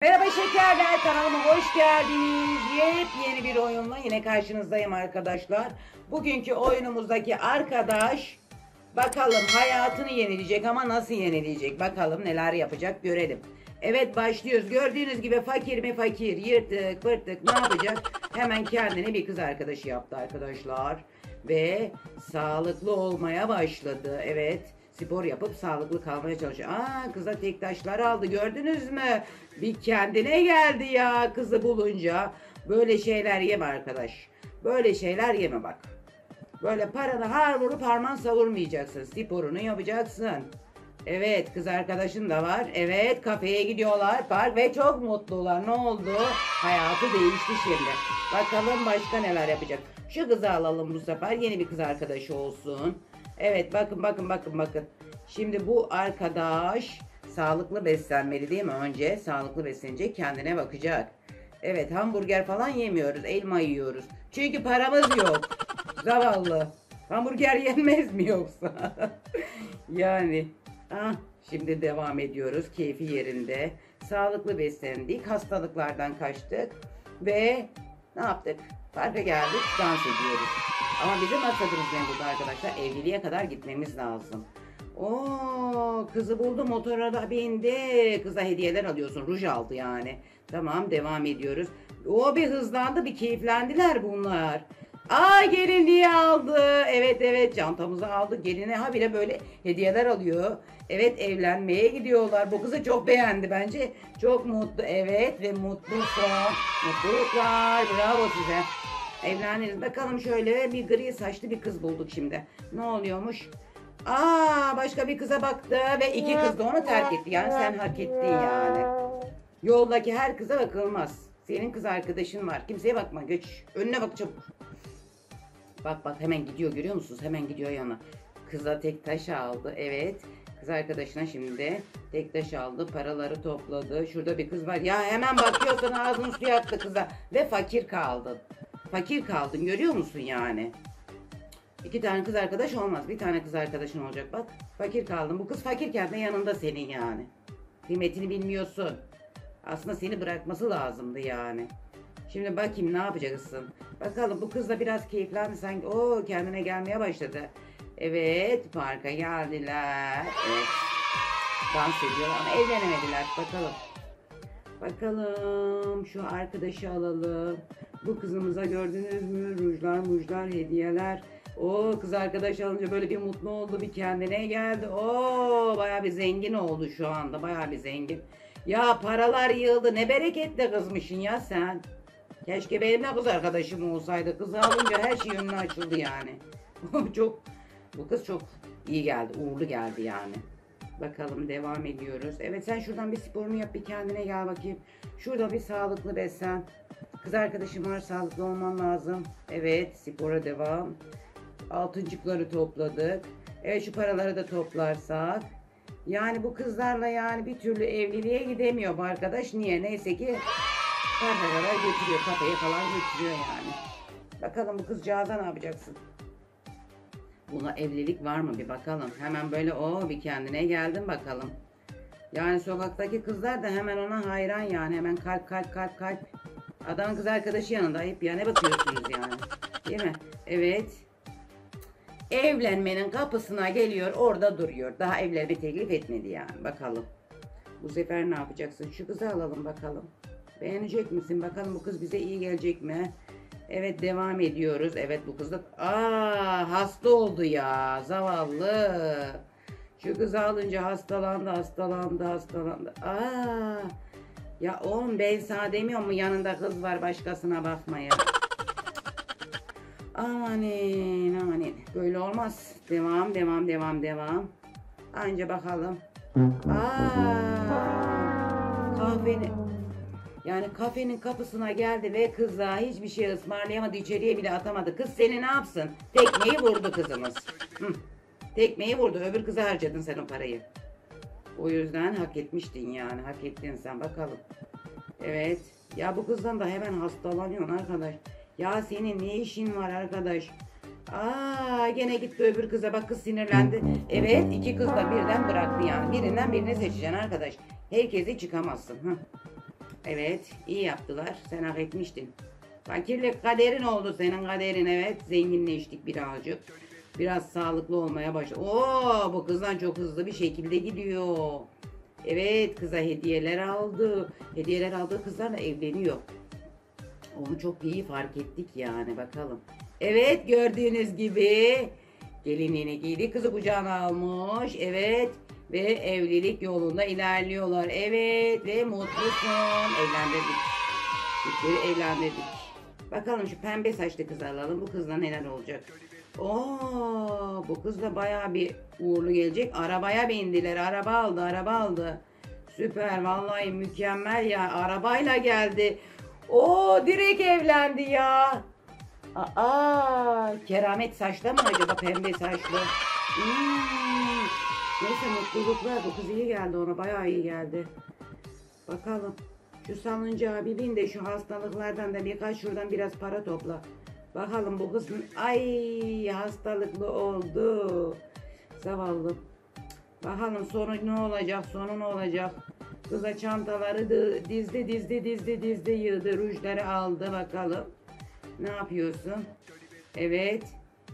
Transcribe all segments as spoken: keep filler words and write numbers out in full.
Merhaba şekerler, kanalıma hoş geldiniz. Yepyeni bir oyunla yine karşınızdayım arkadaşlar. Bugünkü oyunumuzdaki arkadaş bakalım hayatını yenileyecek ama nasıl yenileyecek, bakalım neler yapacak görelim. Evet, başlıyoruz. Gördüğünüz gibi fakir mi fakir, yırtık pırtık ne yapacak? Hemen kendine bir kız arkadaşı yaptı arkadaşlar. Ve sağlıklı olmaya başladı. Evet, spor yapıp sağlıklı kalmaya çalışıyor. Aa, kıza tek taşlar aldı, gördünüz mü? Bir kendine geldi ya kızı bulunca. Böyle şeyler yeme arkadaş. Böyle şeyler yeme bak. Böyle paranı har vurup harman savurmayacaksın. Sporunu yapacaksın. Evet, kız arkadaşın da var. Evet, kafeye gidiyorlar park ve çok mutlular. Ne oldu? Hayatı değişti şimdi. Bakalım başka neler yapacak. Şu kızı alalım bu sefer. Yeni bir kız arkadaşı olsun. Evet, bakın bakın bakın bakın. Şimdi bu arkadaş sağlıklı beslenmeli değil mi? Önce sağlıklı beslenecek, kendine bakacak. Evet, hamburger falan yemiyoruz. Elma yiyoruz. Çünkü paramız yok. Zavallı. Hamburger yenmez mi yoksa? Yani. Ah, şimdi devam ediyoruz. Keyfi yerinde. Sağlıklı beslendik. Hastalıklardan kaçtık. Ve ne yaptık? Parka geldik. Dans ediyoruz. Ama bizim maksadımız ne burada arkadaşlar? Evliliğe kadar gitmemiz lazım. Oo, kızı buldu, motora da bindi. Kıza hediyeler alıyorsun. Ruj aldı yani. Tamam, devam ediyoruz. O bir hızlandı, bir keyiflendiler bunlar. Aa, gelinliği aldı. Evet evet, çantamızı aldı. Geline ha bile böyle hediyeler alıyor. Evet, evlenmeye gidiyorlar. Bu kızı çok beğendi bence. Çok mutlu. Evet ve mutlu son. Mutluluklar. Bravo size. Evlendiniz. Bakalım, şöyle bir gri saçlı bir kız bulduk şimdi. Ne oluyormuş? Aa, başka bir kıza baktı ve iki kız da onu terk etti. Yani sen hak ettin yani. Yoldaki her kıza bakılmaz. Senin kız arkadaşın var. Kimseye bakma. Geç. Önüne bak çabuk. Bak bak, hemen gidiyor, görüyor musunuz? Hemen gidiyor yana. Kıza tek taş aldı. Evet. Kız arkadaşına şimdi tek taş aldı. Paraları topladı. Şurada bir kız var. Ya hemen bakıyorsan ağzını suya attı kıza. Ve fakir kaldın. Fakir kaldın, görüyor musun yani? İki tane kız arkadaş olmaz. Bir tane kız arkadaşın olacak bak. Fakir kaldın. Bu kız fakirken de yanında senin yani. Kıymetini bilmiyorsun. Aslında seni bırakması lazımdı yani. Şimdi bakayım ne yapacaksın. Bakalım, bu kız da biraz keyiflendi sanki. Oo, kendine gelmeye başladı. Evet, parka geldiler. Evet. Dans ediyorlar ama evlenemediler. Bakalım. Bakalım, şu arkadaşı alalım. Bu kızımıza gördünüz mü? Rujlar, mujlar, hediyeler. O kız arkadaş alınca böyle bir mutlu oldu, bir kendine geldi. Oo, baya bir zengin oldu şu anda. Baya bir zengin. Ya paralar yığıldı. Ne bereketli kızmışsın ya sen. Keşke benim de kız arkadaşım olsaydı. Kızı alınca her şey önüne açıldı yani. Çok, bu kız çok iyi geldi. Uğurlu geldi yani. Bakalım, devam ediyoruz. Evet, sen şuradan bir sporunu yap, bir kendine gel bakayım. Şurada bir sağlıklı beslen. Kız arkadaşım var, sağlıklı olman lazım. Evet, spora devam. Altıncıkları topladık. Evet, şu paraları da toplarsak. Yani bu kızlarla yani bir türlü evliliğe gidemiyor bu arkadaş. Niye? Neyse ki paraları götürüyor. Kafeye falan götürüyor yani. Bakalım bu kızcağıza ne yapacaksın? Buna evlilik var mı bir bakalım. Hemen böyle o bir kendine geldin bakalım. Yani sokaktaki kızlar da hemen ona hayran yani. Hemen kalp kalp kalp kalp. Adamın kız arkadaşı yanında, ayıp ya, ne bakıyorsunuz yani. Değil mi? Evet. Evlenmenin kapısına geliyor, orada duruyor. Daha evlenme teklif etmedi yani. Bakalım. Bu sefer ne yapacaksın? Şu kızı alalım bakalım. Beğenecek misin? Bakalım bu kız bize iyi gelecek mi? Evet, devam ediyoruz. Evet, bu kız da aa, hasta oldu ya. Zavallı. Şu kızı alınca hastalandı, hastalandı, hastalandı. Aa, ya oğlum, ben sana demiyor mu yanında kız var, başkasına bakma ya. Amanin amanin. Böyle olmaz. Devam devam devam devam. Anca bakalım. Aa, kahvenin. Yani kafenin kapısına geldi ve kıza hiçbir şey ısmarlayamadı, içeriye bile atamadı. Kız seni ne yapsın? Tekmeyi vurdu kızımız. Hı. Tekmeyi vurdu. Öbür kıza harcadın sen o parayı. O yüzden hak etmiştin yani. Hak ettin sen, bakalım. Evet. Ya bu kızdan da hemen hastalanıyorsun arkadaş. Ya senin ne işin var arkadaş? Aa, gene gitti öbür kıza, bak kız sinirlendi. Evet, iki kız da birden bıraktı yani. Birinden birini seçeceksin arkadaş. Herkese çıkamazsın. Hı. Evet, iyi yaptılar. Sen hak etmiştin. Fakirlik kaderin oldu, senin kaderin. Evet, zenginleştik birazcık. Biraz sağlıklı olmaya başladı. Oo, bu kızdan çok hızlı bir şekilde gidiyor. Evet, kıza hediyeler aldı. Hediyeler aldığı kızlarla evleniyor. Onu çok iyi fark ettik yani, bakalım. Evet, gördüğünüz gibi gelinliğini giydi, kızı kucağına almış. Evet, ve evlilik yolunda ilerliyorlar. Evet, ve mutlusun. Evlendirdik. Çiftleri evlendirdik. Bakalım şu pembe saçlı kızı alalım. Bu kızla neler olacak? Oo, bu kız da bayağı bir uğurlu gelecek. Arabaya bindiler. Araba aldı, araba aldı. Süper, vallahi mükemmel ya. Arabayla geldi. Oo, direkt evlendi ya. Aa, keramet saçlı mı acaba, pembe saçlı? Hmm. Neyse, mutluluklar. Bu kız iyi geldi ona, bayağı iyi geldi. Bakalım. Şu salıncağa bir bin de şu hastalıklardan da birkaç şuradan biraz para topla. Bakalım bu kız, ay hastalıklı oldu. Zavallı. Bakalım sonu ne olacak, sonu ne olacak. Kıza çantaları da dizdi dizdi dizdi dizdi yığdı, rujları aldı, bakalım. Ne yapıyorsun? Evet.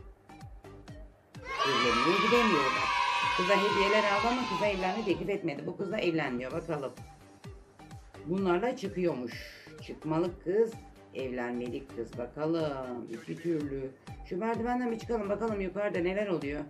Evleniyor, gidemiyorlar. Kıza hediyeler aldı ama kıza evlenme teklif etmedi. Bu kızla evlenmiyor, bakalım. Bunlarla çıkıyormuş. Çıkmalık kız, evlenmelik kız, bakalım. İki türlü. Şu merdivenden bir çıkalım, bakalım yukarıda neler oluyor.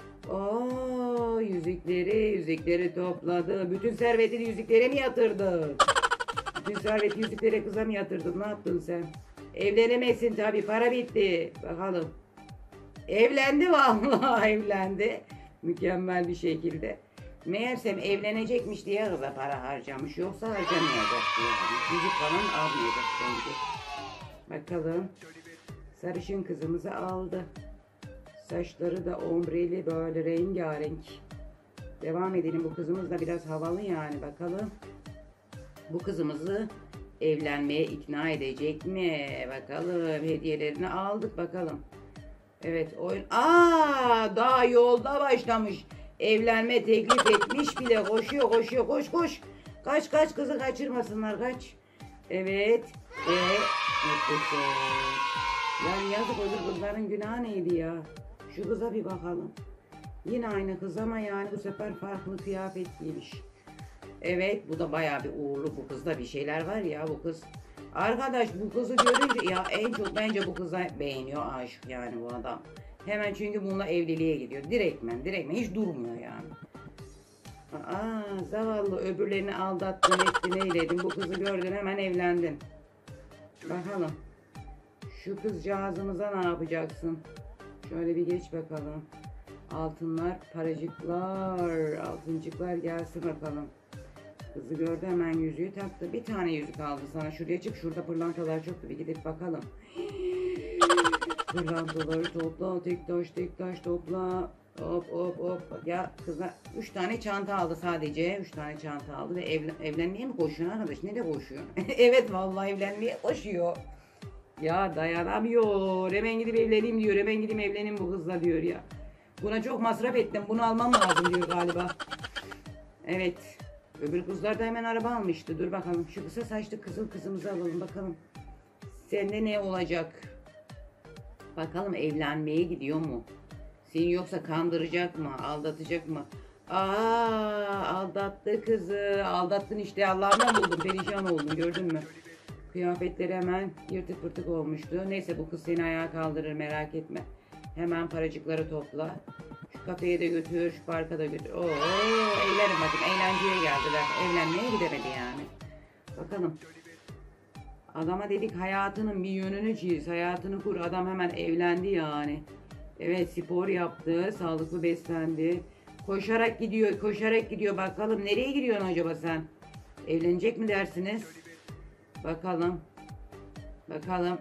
Oo, yüzükleri, yüzükleri topladı. Bütün servetini yüzüklere mi yatırdın? Bütün serveti yüzüklere, kıza mı yatırdın? Ne yaptın sen? Evlenemezsin tabi, para bitti. Bakalım. Evlendi vallahi, evlendi. Mükemmel bir şekilde. Meğersem evlenecekmiş diye kıza para harcamış. Yoksa harcamayacaktı yani. Yüzük falan almayacak bence. Bakalım. Sarışın kızımızı aldı. Saçları da ombreli, böyle rengarenk. Devam edelim. Bu kızımız da biraz havalı yani, bakalım. Bu kızımızı evlenmeye ikna edecek mi? Bakalım. Hediyelerini aldık, bakalım. Evet, oyun. Aa, daha yolda başlamış. Evlenme teklif etmiş bile. Koşuyor koşuyor, koş koş. Kaç kaç, kızı kaçırmasınlar, kaç. Evet. Ve mutlusun. Yani yazık, öbür kızların günahı neydi ya? Şu kıza bir bakalım. Yine aynı kız ama yani bu sefer farklı kıyafet giymiş. Evet, bu da bayağı bir uğurlu. Bu kızda bir şeyler var ya, bu kız. Arkadaş, bu kızı görünce ya en çok bence bu kıza beğeniyor, aşık yani bu adam. Hemen, çünkü bununla evliliğe gidiyor. Direktmen, direktmen hiç durmuyor yani. Aa, zavallı, öbürlerini aldattın, ettin, eyledin. Bu kızı gördün, hemen evlendin. Bakalım. Şu kızcağızımıza ne yapacaksın? Şöyle bir geç bakalım. Altınlar, paracıklar, altıncıklar gelsin bakalım. Kızı gördü, hemen yüzüğü taktı. Bir tane yüzük aldı sana. Şuraya çık, şurada pırlantalar çoktu, bir gidip bakalım. Pırlantaları topla, tek taş tek taş topla. Hop hop hop. Ya kızlar üç tane çanta aldı sadece. Üç tane çanta aldı ve evlen evlenmeye mi koşuyor arkadaş? Nereye koşuyor? Evet, vallahi evlenmeye koşuyor. Ya dayanamıyor. Hemen gidip evleneyim diyor. Hemen gidip evleneyim bu kızla diyor ya. Buna çok masraf ettim. Bunu almam lazım diyor galiba. Evet. Öbür kızlar da hemen araba almıştı. Dur bakalım. Şu kısa saçlı kızıl kızımızı alalım bakalım. Sende ne olacak? Bakalım, evlenmeye gidiyor mu? Seni yoksa kandıracak mı? Aldatacak mı? Aa, aldattı kızı. Aldattın işte, Allah'ından buldum. Perişan oldum, gördün mü? Kıyafetleri hemen yırtık pırtık olmuştu. Neyse, bu kız seni ayağa kaldırır, merak etme. Hemen paracıkları topla. Şu kafeye de götür, şu parka da götür. Oo, eğlenin bakın, eğlenceye geldiler. Evlenmeye gidemedi yani. Bakalım. Adama dedik hayatının bir yönünü çiz, hayatını kur. Adam hemen evlendi yani. Evet, spor yaptı, sağlıklı beslendi. Koşarak gidiyor, koşarak gidiyor. Bakalım, nereye gidiyorsun acaba sen? Evlenecek mi dersiniz? Bakalım. Bakalım.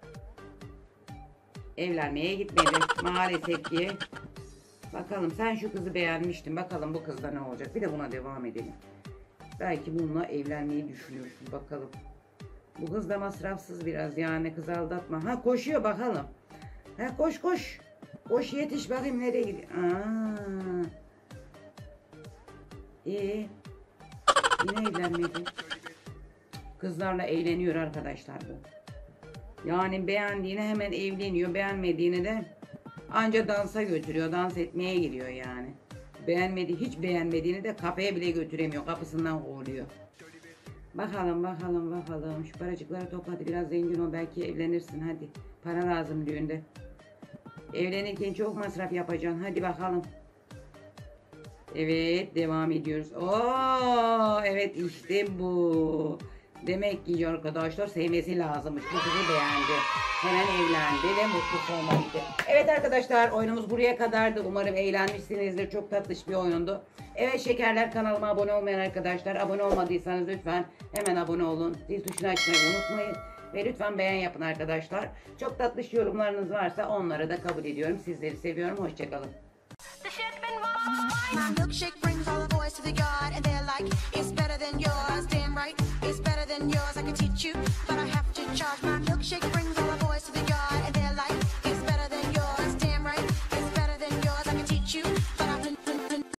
Evlenmeye gitmedi maalesef ki. Bakalım, sen şu kızı beğenmiştin. Bakalım bu kızda ne olacak? Bir de buna devam edelim. Belki bununla evlenmeyi düşünüyorsun. Bakalım. Bu kız da masrafsız biraz yani, kızı aldatma. Ha, koşuyor bakalım. Ha, koş koş. Koş, yetiş bakayım, nereye gidiyor? Aa. İyi. Yine evlenmedi. Kızlarla eğleniyor arkadaşlar bu. Yani beğendiğini hemen evleniyor. Beğenmediğini de anca dansa götürüyor. Dans etmeye gidiyor yani. Beğenmedi, hiç beğenmediğini de kafeye bile götüremiyor. Kapısından kovuyor. Bakalım bakalım bakalım. Şu paracıkları topla hadi, biraz zengin ol, belki evlenirsin hadi. Para lazım düğünde. Evlenirken çok masraf yapacaksın. Hadi bakalım. Evet, devam ediyoruz. Oo, evet işte bu. Demek ki arkadaşlar sevmesi lazımmış. Bu kızı beğendi. Hemen evlendi ve mutlu sonuna gitti. Evet arkadaşlar, oyunumuz buraya kadardı. Umarım eğlenmişsinizdir. Çok tatlış bir oyundu. Evet şekerler, kanalıma abone olmayan arkadaşlar, abone olmadıysanız lütfen hemen abone olun. Zil tuşunu açmayı unutmayın. Ve lütfen beğen yapın arkadaşlar. Çok tatlış yorumlarınız varsa onları da kabul ediyorum. Sizleri seviyorum. Hoşçakalın. My milkshake brings all the boys to the yard, and they're like, it's better than yours. Damn right, it's better than yours. I can teach you, but I have